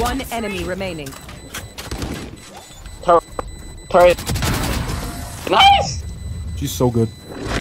One enemy remaining. Turret. Nice! She's so good.